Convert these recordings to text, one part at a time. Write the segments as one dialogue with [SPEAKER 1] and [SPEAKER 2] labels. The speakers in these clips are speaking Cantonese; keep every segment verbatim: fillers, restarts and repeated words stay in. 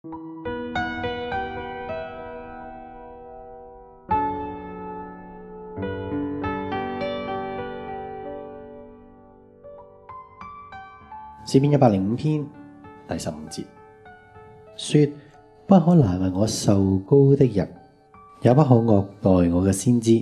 [SPEAKER 1] 詩篇一百零五篇第十五節說：不可難為我受膏的人，也不可惡待我嘅先知。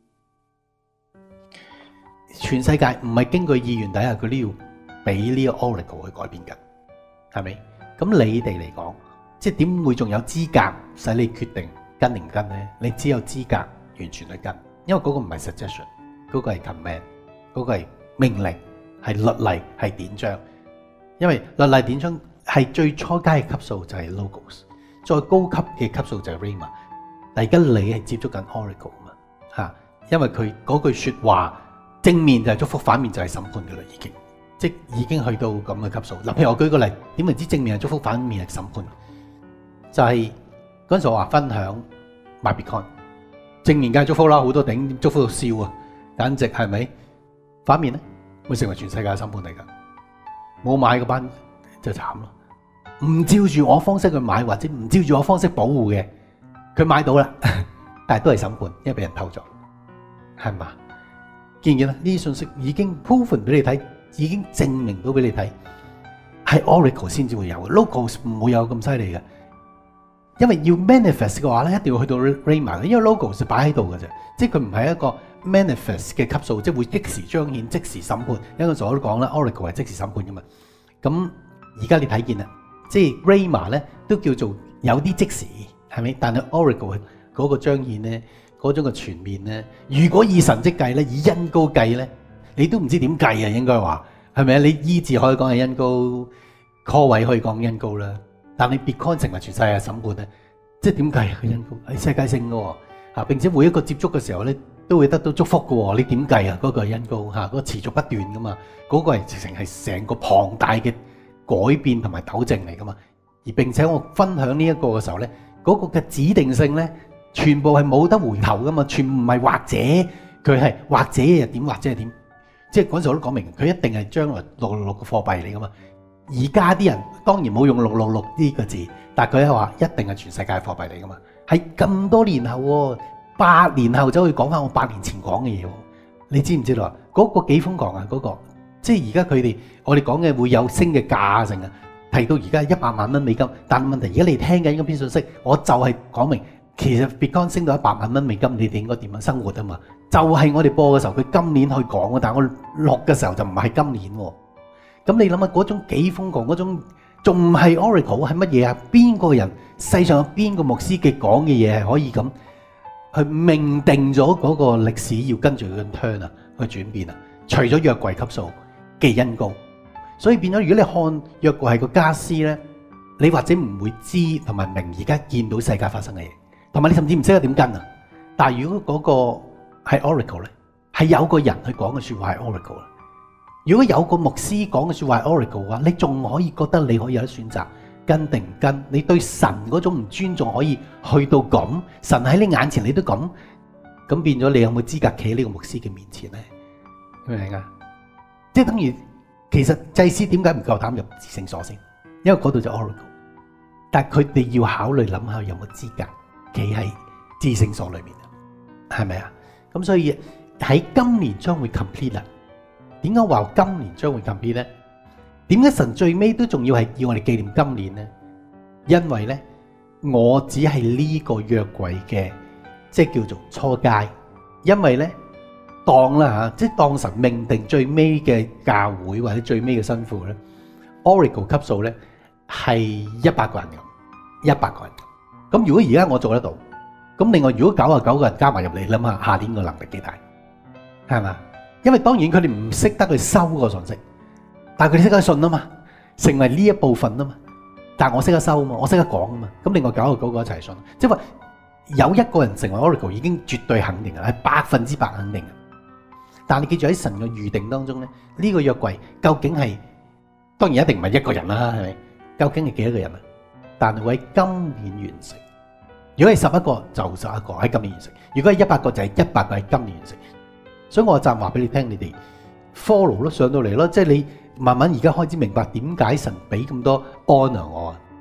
[SPEAKER 1] 全世界唔係根據意願底下，佢都要俾呢個 oracle 去改變緊，係咪？咁你哋嚟講，即係點會仲有資格使你決定跟定唔跟呢？你只有資格完全去跟，因為嗰個唔係 suggestion， 嗰個係 command， 嗰個係命令，係律例，係典章。因為律例典章係最初階嘅級數就係 logos， 再高級嘅級數就係 rhema。但而家你係接觸緊 oracle 嘛嚇，因為佢嗰句説話正面就係祝福，反面就係審判嘅啦，已經即已經去到咁嘅級數。嗱，譬如我舉個例，點為之正面係祝福，反面係審判？就係嗰陣時我話分享買 Bitcoin， 正面梗係祝福啦，好多頂祝福到笑啊，簡直係咪？反面咧會成為全世界嘅審判嚟㗎。冇買嗰班就慘咯，唔照住我方式去買，或者唔照住我方式保護嘅，佢買到啦，但係都係審判，因為俾人偷咗，係嘛？見唔見啊？呢啲信息已經 proven 俾你睇，已經證明到俾你睇，係 oracle 先至會有嘅 ，logos 唔會有咁犀利嘅，因為要 manifest 嘅話咧，一定要去到 rhema， 因為 logos 就擺喺度嘅啫，即係佢唔係一個 manifest 嘅級數，即係會即時彰顯、即時審判。因為我都講啦 ，oracle 係即時審判噶嘛。咁而家你睇見啦，即係 rhema 咧都叫做有啲即時，係咪？但係 oracle 嗰個彰顯咧，嗰種嘅全面咧，如果以神蹟計咧，以恩膏計咧，你都唔知點計啊，應該話係咪啊？你醫治可以講係恩膏 call 位可以講恩膏啦，但係 Bitcoin 成為全世界審判咧，即係點計啊？佢恩膏係世界性嘅喎，嚇，並且每一個接觸嘅時候咧，都會得到祝福嘅喎，你點計啊？嗰個係恩膏嚇，嗰個持續不斷嘅嘛，嗰個係直情係成個龐大嘅改變同埋糾正嚟嘅嘛。而並且我分享呢一個嘅時候咧，嗰個嘅指定性咧，全部係冇得回頭嘅嘛，全部唔係或者佢係或者係點，或者係點，即係嗰陣時我都講明，佢一定係將來六六六嘅貨幣嚟嘅嘛。而家啲人當然冇用六六六呢個字，但係佢係話一定係全世界貨幣嚟嘅嘛。係咁多年後喎。八年後就可以講翻我八年前講嘅嘢喎，你知唔知道啊？嗰個幾瘋狂啊！嗰個即係而家佢哋我哋講嘅會有升嘅價成啊，提到而家一百萬蚊美金，但係問題而家你聽緊嗰篇信息，我就係講明其實 Bitcoin 升到一百萬蚊美金，你哋應該點樣生活啊嘛？就係我哋播嘅時候，佢今年去講，但係我錄嘅時候就唔係今年喎。咁你諗下嗰種幾瘋狂，嗰種仲唔係 Oracle 係乜嘢啊？邊個人世上有邊個牧師嘅講嘅嘢係可以咁？去命定咗嗰個歷史要跟住佢嘅 turn 啊，去轉變啊。除咗約櫃級數嘅恩膏，所以變咗如果你看約櫃係個家私咧，你或者唔會知同埋明而家見到世界發生嘅嘢，同埋你甚至唔識得點跟啊。但係如果嗰個係 oracle 咧，係有個人去講嘅説話係 oracle 啦。如果有個牧師講嘅説話係 oracle 嘅話，你仲可以覺得你可以有得選擇。跟定唔跟？你對神嗰種唔尊重可以去到咁，神喺你眼前你都咁，咁變咗你有冇資格企喺呢個牧師嘅面前咧？明唔明啊？即係等於其實祭司點解唔夠膽入至聖所先？因為嗰度就 oracle， 但係佢哋要考慮諗下有冇資格企喺至聖所裏面啊？係咪啊？咁所以喺今年將會 complete 啦。點解話今年將會 complete 咧？點解神最尾都仲要係要我哋紀念今年呢？因為呢，我只係呢個約櫃嘅，即係叫做初階。因為呢，當啦吓，即係當神命定最尾嘅教會或者最尾嘅新婦呢 Oracle 級數呢係一百個人咁，一百個人咁。咁如果而家我做得到，咁另外如果九十九個人加埋入嚟，諗下下年個能力幾大，係嘛？因為當然佢哋唔識得去收個信息。但係佢哋識得信啊嘛，成為呢一部分啊嘛。但係我識得收啊嘛，我識得講啊嘛。咁另外九十九個一齊信，即係話有一個人成為 Oracle 已經絕對肯定嘅，係百分之百肯定嘅。但係你記住喺神嘅預定當中咧，呢個約櫃究竟係當然一定唔係一個人啦，係咪？究竟係幾多個人啊？但係會喺今年完成。如果係十一個就十一個喺今年完成，如果係一百個就係一百個喺今年完成。所以我暫話俾你聽，你哋 follow 咯，上到嚟咯，即係你。慢慢而家開始明白點解神俾咁多 honor 我啊，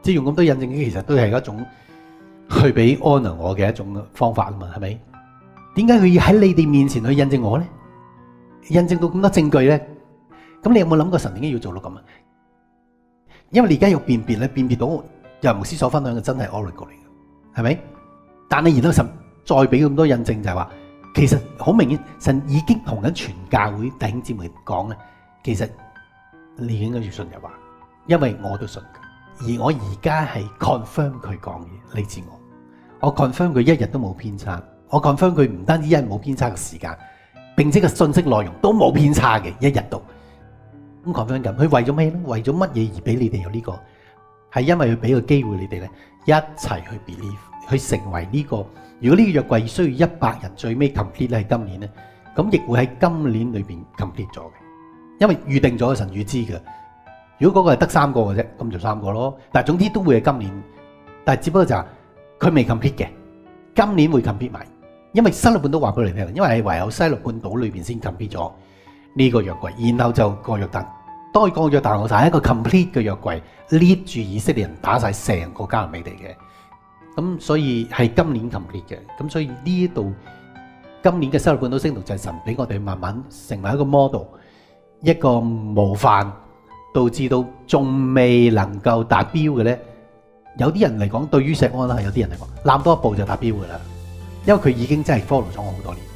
[SPEAKER 1] 即係用咁多印證機，其實都係一種去俾 honor 我嘅一種方法啊嘛，係咪？點解佢要喺你哋面前去印證我咧？印證到咁多證據咧？咁你有冇諗過神點解要做到咁啊？因為你而家要辨別咧，辨別到由牧師所分享嘅真係 oracle 嚟嘅，係咪？但係然後神再俾咁多印證，就係話，其實好明顯，神已經同緊全教會弟兄姊妹講咧，其實你應該要信嘅話，因為我都信佢，而我而家係 confirm 佢講嘢，你知我，我 confirm 佢一日都冇偏差，我 confirm 佢唔單止一日冇偏差嘅時間，並且個信息內容都冇偏差嘅，一日都咁 confirm 咁，佢為咗咩咧？為咗乜嘢而俾你哋有呢個？係因為佢俾個機會你哋咧，一齊去 believe，去成為呢個。如果呢個約櫃需要一百人最尾 complete 咧，係今年咧，咁亦會喺今年裏邊 complete 咗嘅，因為預定咗神預知嘅。如果嗰個係得三個嘅啫，咁就三個咯。但係總之都會係今年，但係只不過就係佢未 complete 嘅，今年會 complete 埋。因為西律半島話俾你聽，因為係唯有西律半島裏邊先 complete 咗呢個約櫃，然後就過約旦。當佢過約旦，我就係一個 complete 嘅約櫃 ，lead 住以色列人打晒成個迦南美地嘅。咁所以係今年 complete 嘅。咁所以呢度今年嘅西律半島星圖就係神俾我哋慢慢成為一個 model， 一個模範，導致到仲未能夠達標嘅咧。有啲人嚟講，對於錫安啦，有啲人嚟講，攬多一步就達標噶啦，因為佢已經真係 follow 咗我好多年。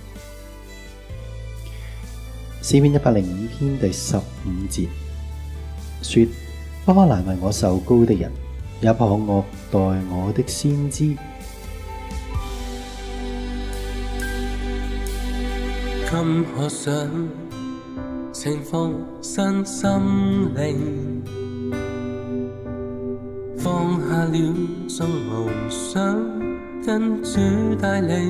[SPEAKER 2] 詩篇一百零五篇第十五節說：不可難為我受膏的人，也不可惡待我的先知。
[SPEAKER 3] 今可想情況身心靈，放下了眾夢想，跟主帶領，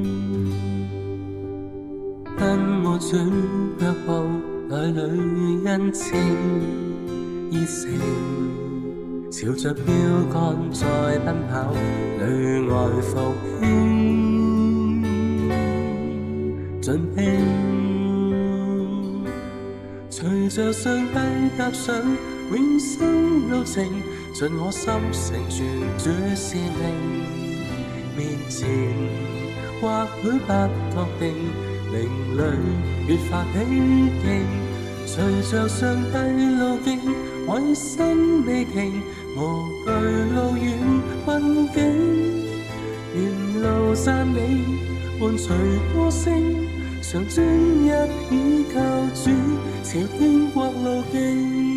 [SPEAKER 3] 奔沒轉腳步，內裏恩情熱誠，朝着標杆在奔跑，裏外復興盡興，隨着上帝踏上永生路程，盡我心成全主使命，面前或許不確定，靈裏越發起勁，隨着上帝路徑委身未停，無懼路遠困境，沿路讚美伴隨歌聲，常專一倚靠主，朝天國路徑。